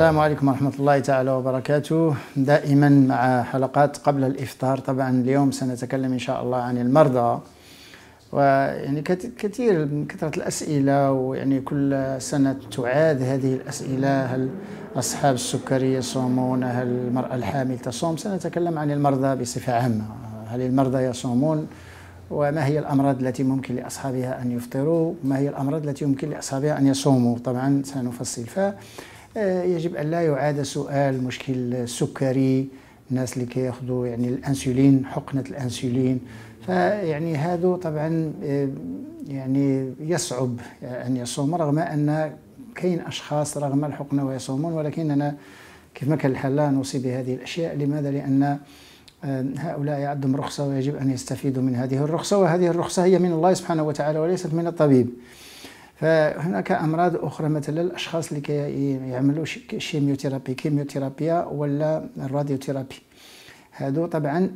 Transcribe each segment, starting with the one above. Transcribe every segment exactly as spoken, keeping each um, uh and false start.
السلام عليكم ورحمة الله تعالى وبركاته. دائما مع حلقات قبل الإفطار. طبعا اليوم سنتكلم إن شاء الله عن المرضى، ويعني كثير من كثرة الأسئلة، ويعني كل سنة تعاد هذه الأسئلة: هل أصحاب السكري يصومون؟ هل المرأة الحامل تصوم؟ سنتكلم عن المرضى بصفة عامة. هل المرضى يصومون؟ وما هي الأمراض التي ممكن لأصحابها أن يفطروا؟ ما هي الأمراض التي يمكن لأصحابها أن يصوموا؟ طبعا سنفصل. فيجب أن لا يعاد سؤال مشكل السكري، الناس اللي كياخذوا يعني الأنسولين، حقنة الأنسولين، فيعني هذا طبعا يعني يصعب أن يصوم، رغم أن كاين أشخاص رغم الحقنة ويصومون، ولكننا كيف ما كان الحال لا نوصي بهذه الأشياء. لماذا؟ لأن هؤلاء عندهم رخصة ويجب أن يستفيدوا من هذه الرخصة، وهذه الرخصة هي من الله سبحانه وتعالى وليست من الطبيب. فهناك أمراض أخرى، مثلا الأشخاص اللي يعملوا شيميوثيرابي كيميوثيرابيا ولا الراديوثيرابي، هذو طبعا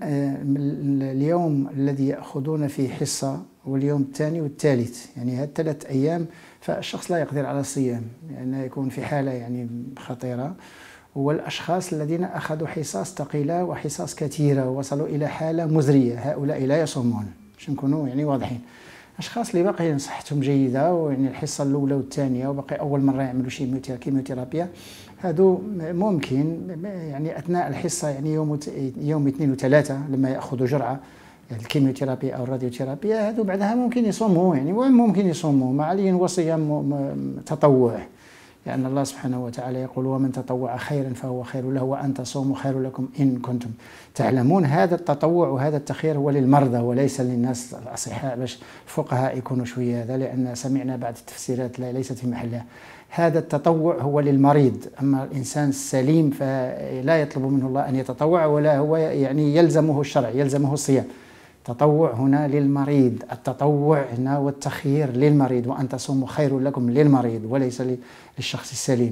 اليوم الذي يأخذون فيه حصة واليوم الثاني والثالث، يعني هاد ثلاث أيام، فالشخص لا يقدر على الصيام لأنه يعني يكون في حالة يعني خطيرة. والأشخاص الذين أخذوا حصص ثقيلة وحصص كثيرة ووصلوا إلى حالة مزرية، هؤلاء لا يصومون، باش نكونوا يعني واضحين. أشخاص اللي باقي صحتهم جيدة، ويعني الحصة الأولى والثانية وباقي أول مرة يعملوا شي كيميوثيرابيا، هادو ممكن يعني أثناء الحصة يعني يوم يوم اثنين وثلاثة لما يأخذوا جرعة الكيميوثيرابي أو الراديوثيرابيا، هادو بعدها ممكن يصوموا، يعني ممكن يصوموا، ما عليه هو صيام تطوع، لأن الله سبحانه وتعالى يقول: ومن تطوع خيرا فهو خير له وأن تصوموا خير لكم إن كنتم تعلمون. هذا التطوع وهذا التخيير هو للمرضى وليس للناس الأصحاء، باش الفقهاء يكونوا شوية هذا، لأن سمعنا بعض التفسيرات لا ليست في محلها. هذا التطوع هو للمريض، أما الإنسان السليم فلا يطلب منه الله أن يتطوع، ولا هو يعني يلزمه الشرع، يلزمه الصيام. التطوع هنا للمريض، التطوع هنا والتخيير للمريض، وأن تصوموا خير لكم للمريض وليس للشخص السليم.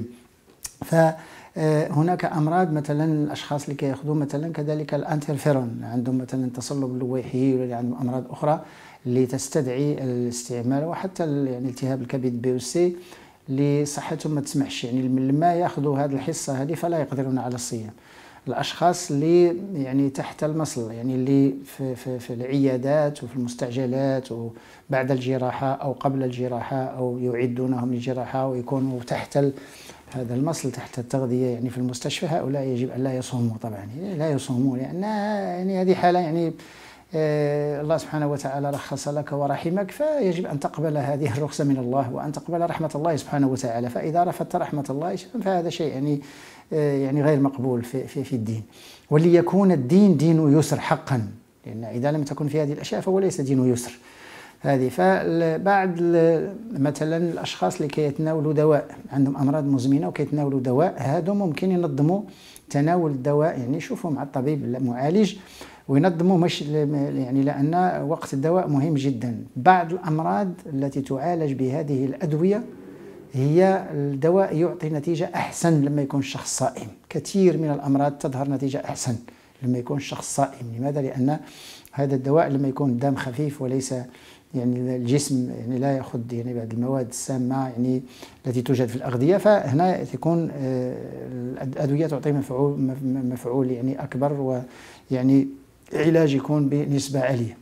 فهناك أمراض، مثلا الأشخاص اللي كياخذوا مثلا كذلك الانترفيرون، عندهم مثلا تصلب اللويحي، ولا عندهم أمراض أخرى اللي تستدعي الاستعمال، وحتى يعني التهاب الكبد بي وسي اللي صحتهم ما تسمحش، يعني لما ياخذوا هذه الحصة هذه فلا يقدرون على الصيام. الأشخاص اللي يعني تحت المصل، يعني اللي في, في, في العيادات وفي المستعجلات وبعد الجراحة أو قبل الجراحة، أو يعدونهم للجراحة ويكونوا تحت هذا المصل، تحت التغذية يعني في المستشفى، هؤلاء يجب أن لا يصوموا طبعا، لا يصوموا، لأن يعني هذه حالة يعني آه الله سبحانه وتعالى رخص لك ورحمك، فيجب أن تقبل هذه الرخصة من الله وأن تقبل رحمة الله سبحانه وتعالى. فإذا رفضت رحمة الله فهذا شيء يعني يعني غير مقبول في, في, في الدين. وليكون الدين دين يسر حقا، لأن إذا لم تكن في هذه الأشياء فهو ليس دين يسر هذه. فبعد مثلا الأشخاص اللي كيتناولوا دواء، عندهم أمراض مزمنة وكيتناولوا دواء، هادو ممكن ينظموا تناول الدواء، يعني يشوفوا مع الطبيب المعالج وينظموا، مش يعني لأن وقت الدواء مهم جدا. بعض الأمراض التي تعالج بهذه الأدوية هي الدواء يعطي نتيجة أحسن لما يكون الشخص صائم. كثير من الأمراض تظهر نتيجة أحسن لما يكون الشخص صائم. لماذا؟ لأن هذا الدواء لما يكون الدم خفيف وليس يعني الجسم يعني لا يأخذ يعني بعض المواد السامة يعني التي توجد في الأغذية، فهنا تكون الأدوية تعطي مفعول مفعول يعني أكبر، ويعني علاج يكون بنسبة عالية.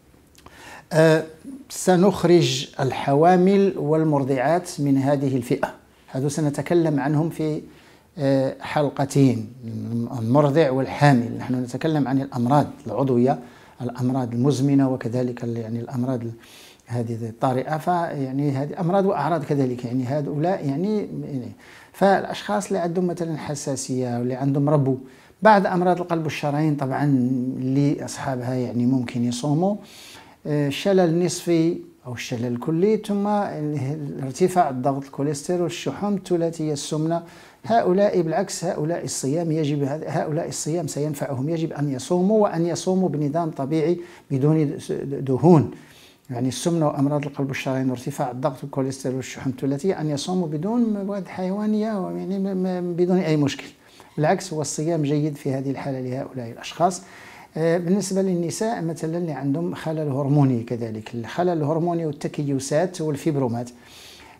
أه سنخرج الحوامل والمرضعات من هذه الفئة، هذا سنتكلم عنهم في أه حلقتين: المرضع والحامل. نحن نتكلم عن الأمراض العضوية، الأمراض المزمنة، وكذلك يعني الأمراض هذه الطارئة، فيعني هذه أمراض وأعراض كذلك، يعني هؤلاء يعني. فالأشخاص اللي عندهم مثلا حساسية واللي عندهم ربو، بعد أمراض القلب والشرايين طبعا اللي أصحابها يعني ممكن يصوموا، الشلل النصفي أو الشلل الكلي، ثم ارتفاع الضغط، الكوليسترول، الشحوم الثلاثية السمنة، هؤلاء بالعكس هؤلاء الصيام يجب هؤلاء الصيام سينفعهم، يجب أن يصوموا، وأن يصوموا بنظام طبيعي بدون دهون، يعني السمنة وأمراض القلب والشرايين وارتفاع الضغط والكوليسترول والشحوم الثلاثية أن يصوموا بدون مواد حيوانية، يعني بدون أي مشكل. بالعكس هو الصيام جيد في هذه الحالة لهؤلاء الأشخاص. بالنسبة للنساء مثلا اللي عندهم خلل هرموني، كذلك الخلل الهرموني والتكيسات والفيبرومات،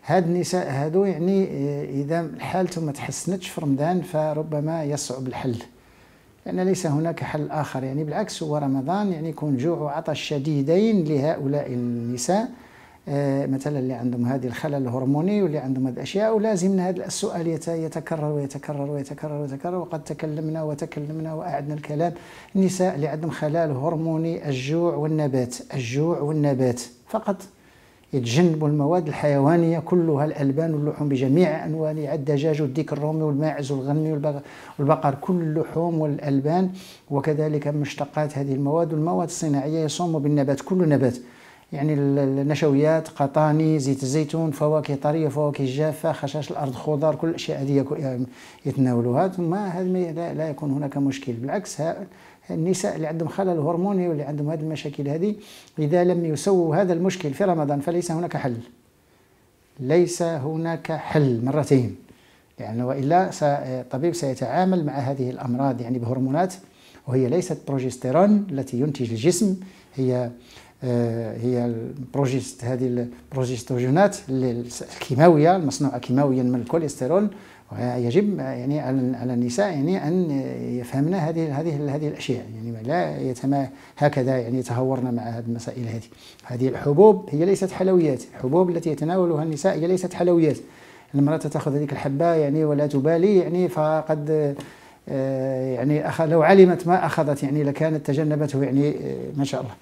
هاد النساء هادو يعني إذا حالتهم ما تحسنتش في رمضان فربما يصعب الحل، لأن ليس هناك حل آخر. يعني بالعكس هو رمضان يعني يكون جوع وعطش شديدين لهؤلاء النساء مثلا اللي عندهم هذه الخلل الهرموني واللي عندهم هذه الأشياء، ولازم هذا السؤال يتكرر ويتكرر ويتكرر ويتكرر. وقد تكلمنا وتكلمنا وأعدنا الكلام. النساء اللي عندهم خلل هرموني الجوع والنبات، الجوع والنبات فقط، يتجنبوا المواد الحيوانية كلها، الألبان واللحوم بجميع أنواعها، الدجاج والديك الرومي والماعز والغنمي والبقر، كل اللحوم والألبان، وكذلك مشتقات هذه المواد والمواد الصناعية. يصوموا بالنبات، كل نبات، يعني النشويات، قطاني، زيت الزيتون، فواكه طرية، فواكه جافة، خشاش الأرض، خضار، كل الأشياء هذه يتناولوها. ثم هذا لا يكون هناك مشكل. بالعكس النساء اللي عندهم خلل هرموني واللي عندهم هذه المشاكل هذه، إذا لم يسووا هذا المشكل في رمضان فليس هناك حل، ليس هناك حل مرتين. يعني وإلا الطبيب سيتعامل مع هذه الأمراض يعني بهرمونات، وهي ليست بروجستيرون التي ينتج الجسم، هي هي البروجست هذه البروجستوجينات الكيماوية المصنوعة كيماويا من الكوليسترول. ويجب يعني على النساء يعني أن يفهمن هذه هذه هذه الأشياء، يعني لا يتما هكذا يعني يتهورن مع هذه المسائل. هذه هذه الحبوب هي ليست حلويات، الحبوب التي يتناولها النساء هي ليست حلويات. المرأة تأخذ هذيك الحبة يعني ولا تبالي، يعني فقد يعني لو علمت ما أخذت يعني لكانت تجنبته، يعني ما شاء الله.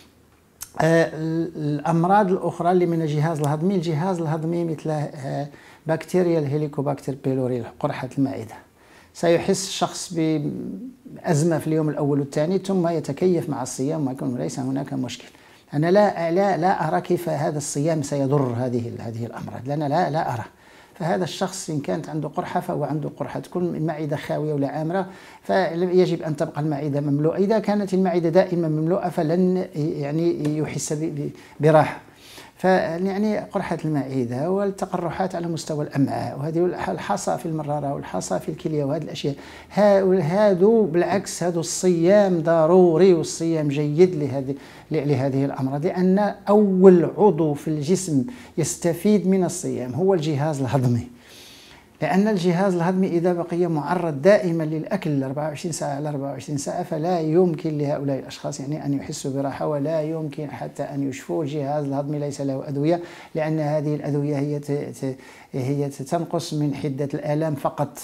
الأمراض الأخرى اللي من الجهاز الهضمي، الجهاز الهضمي مثل بكتيريا الهيليكوباكتر بيلوري، قرحة المعدة، سيحس الشخص بأزمة في اليوم الأول والثاني ثم يتكيف مع الصيام ويكون ليس هناك مشكل. أنا لا لا لا أرى كيف هذا الصيام سيضر هذه هذه الأمراض، لأن لا لا أرى. فهذا الشخص إن كانت عنده قرحة فهو عنده قرحة، تكون المعدة خاوية ولا عامرة فيجب أن تبقى المعدة مملوءة. إذا كانت المعدة دائما مملوءة فلن يعني يحس براحة. فيعني قرحة المعدة والتقرحات على مستوى الأمعاء، وهذه الحصى في المرارة والحصى في الكلية وهذه الأشياء، هذو بالعكس هذا الصيام ضروري، والصيام جيد لهذه لهذه الأمراض، لأن أول عضو في الجسم يستفيد من الصيام هو الجهاز الهضمي. لأن الجهاز الهضمي إذا بقي معرض دائما للأكل أربعة وعشرين ساعة على أربعة وعشرين ساعة فلا يمكن لهؤلاء الأشخاص يعني أن يحسوا براحة، ولا يمكن حتى أن يشفوا. الجهاز الهضمي ليس له أدوية، لأن هذه الأدوية هي هي تنقص من حدة الآلام فقط،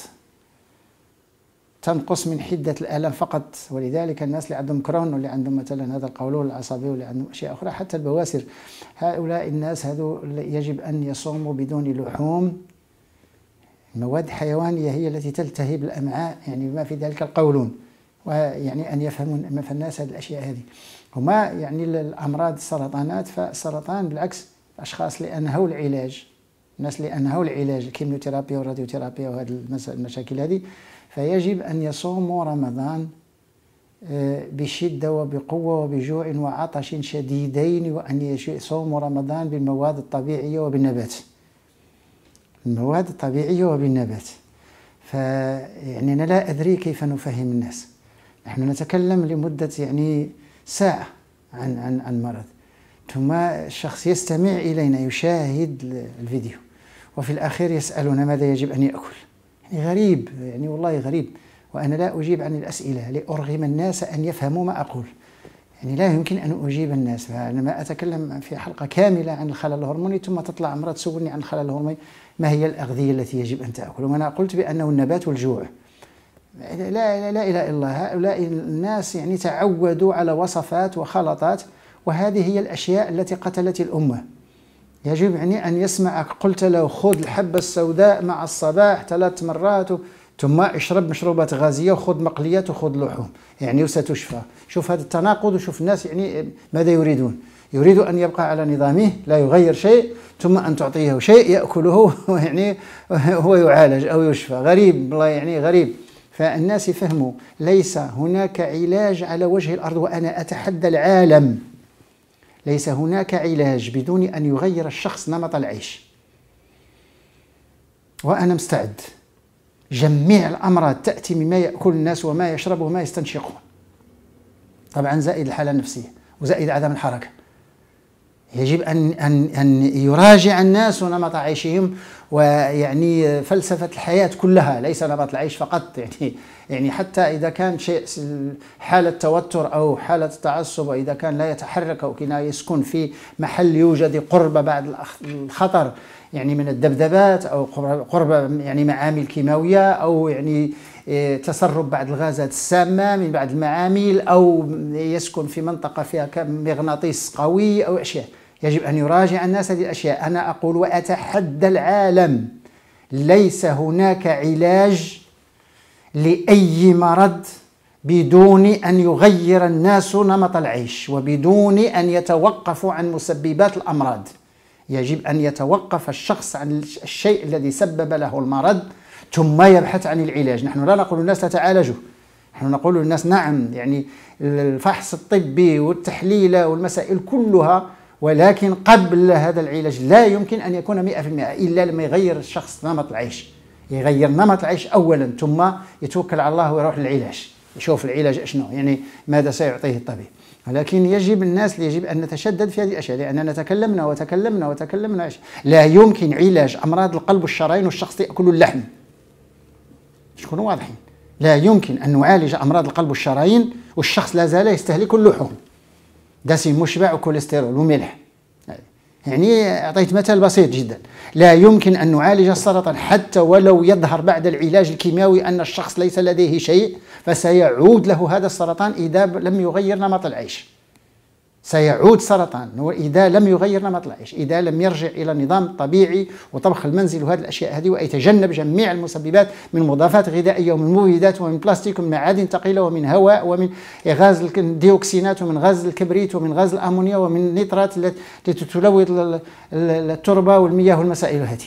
تنقص من حدة الآلام فقط. ولذلك الناس اللي عندهم كرون واللي عندهم مثلا هذا القولون العصبي واللي عندهم أشياء أخرى، حتى البواسير، هؤلاء الناس هذو يجب أن يصوموا بدون لحوم. المواد الحيوانية هي التي تلتهب الأمعاء، يعني ما في ذلك القولون، ويعني أن يفهمون ما في الناس هذه الأشياء هذه. وما يعني الأمراض السرطانات، فالسرطان بالعكس الأشخاص اللي أنهوا العلاج، الناس اللي أنهوا العلاج الكيميوثيرابيا والراديوثيرابيا وهذه المشاكل هذه، فيجب أن يصوموا رمضان بشدة وبقوة وبجوع وعطش شديدين، وأن يصوموا رمضان بالمواد الطبيعية وبالنبات، المواد الطبيعية وبالنبات. فيعني أنا لا أدري كيف نفهم الناس. نحن نتكلم لمدة يعني ساعة عن عن عن مرض، ثم الشخص يستمع إلينا يشاهد الفيديو وفي الأخير يسألنا ماذا يجب أن يأكل. يعني غريب، يعني والله غريب. وأنا لا أجيب عن الأسئلة لأرغم الناس أن يفهموا ما أقول، يعني لا يمكن أن أجيب الناس. فأنا ما أتكلم في حلقة كاملة عن الخلل الهرموني ثم تطلع امرأة تسولني عن الخلل الهرموني ما هي الأغذية التي يجب أن تأكل، وأنا قلت بأنه النبات والجوع. لا لا لا إله إلا الله. هؤلاء الناس يعني تعودوا على وصفات وخلطات، وهذه هي الأشياء التي قتلت الأمة. يجب يعني أن يسمع قلت له خذ الحبة السوداء مع الصباح ثلاث مرات ثم اشرب مشروبات غازية وخذ مقليات وخذ لحوم يعني وستشفى. شوف هذا التناقض، وشوف الناس يعني ماذا يريدون. يريد أن يبقى على نظامه لا يغير شيء، ثم أن تعطيه شيء يأكله يعني هو يعالج أو يشفى. غريب والله، يعني غريب. فالناس يفهموا ليس هناك علاج على وجه الأرض، وأنا أتحدى العالم، ليس هناك علاج بدون أن يغير الشخص نمط العيش. وأنا مستعد. جميع الأمراض تأتي مما يأكل الناس وما يشربه وما يستنشقه، طبعا زائد الحالة النفسية وزائد عدم الحركة. يجب أن أن أن يراجع الناس نمط عيشهم، ويعني فلسفة الحياة كلها، ليس نمط العيش فقط. يعني يعني حتى إذا كان شيء حالة توتر أو حالة تعصب، وإذا كان لا يتحرك أو كان يسكن في محل يوجد قرب بعض الخطر، يعني من الذبذبات أو قرب يعني معامل كيماوية، أو يعني تسرب بعض الغازات السامة من بعض المعامل، أو يسكن في منطقة فيها مغناطيس قوي أو أشياء. يجب أن يراجع الناس هذه الأشياء. أنا أقول وأتحدى العالم، ليس هناك علاج لأي مرض بدون أن يغير الناس نمط العيش، وبدون أن يتوقفوا عن مسببات الأمراض. يجب أن يتوقف الشخص عن الشيء الذي سبب له المرض ثم يبحث عن العلاج. نحن لا نقول للناس لا تعالجوا، نحن نقول للناس نعم، يعني الفحص الطبي والتحليل والمسائل كلها، ولكن قبل هذا العلاج لا يمكن أن يكون مئة بالمئة إلا لما يغير الشخص نمط العيش، يغير نمط العيش أولا، ثم يتوكل على الله ويروح للعلاج، يشوف العلاج أشنو، يعني ماذا سيعطيه الطبيب. ولكن يجب الناس يجب أن نتشدد في هذه الأشياء، لأننا تكلمنا وتكلمنا وتكلمنا. لا يمكن علاج أمراض القلب والشرايين والشخص يأكل اللحم، نكونوا واضحين. لا يمكن أن نعالج أمراض القلب والشرايين والشخص لا زال يستهلك اللحوم، دسم مشبع وكوليسترول وملح. يعني أعطيت مثال بسيط جدا. لا يمكن أن نعالج السرطان حتى ولو يظهر بعد العلاج الكيماوي أن الشخص ليس لديه شيء، فسيعود له هذا السرطان إذا لم يغير نمط العيش. سيعود سرطان وإذا لم يغير نمط العيش، إذا لم يرجع إلى النظام الطبيعي وطبخ المنزل وهذه الأشياء هذه، ويتجنب جميع المسببات من مضادات غذائية ومن مبيدات ومن بلاستيك ومن معادن ثقيلة ومن هواء ومن غاز الديوكسينات ومن غاز الكبريت ومن غاز الأمونيا ومن النيترات التي تلوث التربة والمياه والمسائل هذه.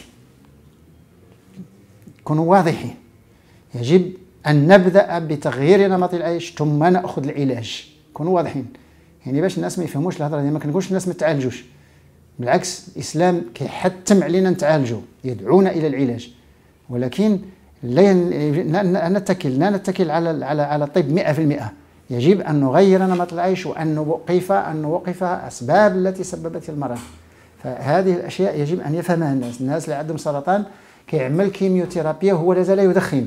كونوا واضحين. يجب أن نبدأ بتغيير نمط العيش ثم نأخذ العلاج. كونوا واضحين، يعني باش الناس ما يفهموش الهضره دي. ما كنقولش الناس ما تعالجوش، بالعكس الاسلام كيحتم علينا نتعالجوا، يدعونا الى العلاج، ولكن لا نتكل لا نتكل على على على الطب مئة بالمئة. يجب ان نغير نمط العيش وان نوقف ان نوقف اسباب التي سببت المرض. فهذه الاشياء يجب ان يفهمها الناس. الناس اللي عندهم سرطان كيعمل كيميوثيرابيا وهو لا زال يدخن،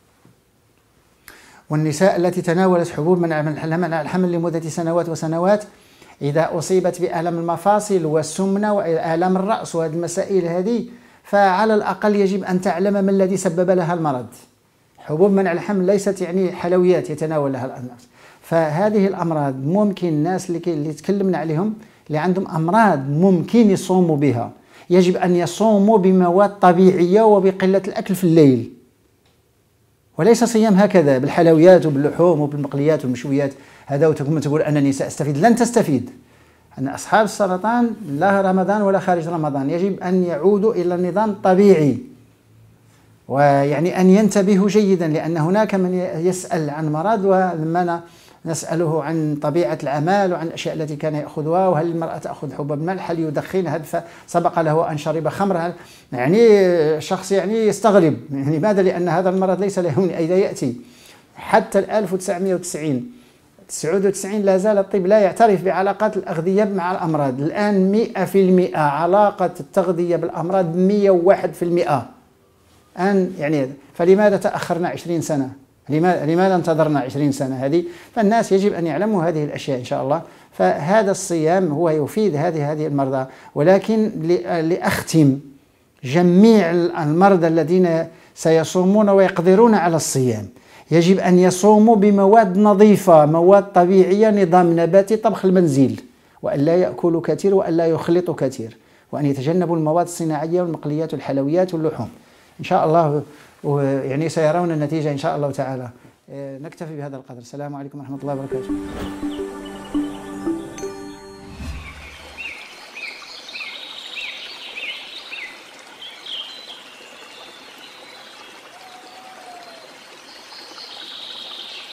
والنساء التي تناولت حبوب منع الحمل لمدة سنوات وسنوات إذا أصيبت بألم المفاصل والسمنة وآلام الرأس وهذه المسائل هذه، فعلى الأقل يجب أن تعلم ما الذي سبب لها المرض. حبوب منع الحمل ليست يعني حلويات يتناول لها الناس. فهذه الأمراض ممكن الناس اللي, اللي تكلمنا عليهم اللي عندهم أمراض ممكن يصوموا بها، يجب أن يصوموا بمواد طبيعية وبقلة الأكل في الليل، وليس صيام هكذا بالحلويات وباللحوم وبالمقليات والمشويات. هذا وتكون تقول أنني سأستفيد، لن تستفيد. أن أصحاب السرطان لا رمضان ولا خارج رمضان يجب أن يعودوا إلى النظام الطبيعي، ويعني أن ينتبهوا جيدا، لأن هناك من يسأل عن مرض ولما نسأله عن طبيعة الأعمال وعن الأشياء التي كان يأخذها، وهل المرأة تأخذ حبوب الملح، هل يدخن، هل سبق له أن شرب خمر، يعني شخص يعني يستغرب. يعني لماذا؟ لأن هذا المرض ليس له من أين يأتي. حتى ألف وتسعمئة وتسعين تسعة وتسعين لا زال الطب لا يعترف بعلاقات الأغذية مع الأمراض. الآن مئة بالمئة علاقة التغذية بالأمراض، مئة وواحد بالمئة. أن يعني فلماذا تأخرنا عشرين سنة؟ لماذا لماذا انتظرنا عشرين سنة هذه؟ فالناس يجب أن يعلموا هذه الأشياء إن شاء الله. فهذا الصيام هو يفيد هذه هذه المرضى. ولكن لأختم، جميع المرضى الذين سيصومون ويقدرون على الصيام يجب أن يصوموا بمواد نظيفة، مواد طبيعية، نظام نباتي، طبخ المنزل، وأن لا يأكلوا كثير وأن لا يخلطوا كثير، وأن يتجنبوا المواد الصناعية والمقليات والحلويات واللحوم. إن شاء الله يعني سيرون النتيجة إن شاء الله تعالى. نكتفي بهذا القدر. السلام عليكم ورحمة الله وبركاته.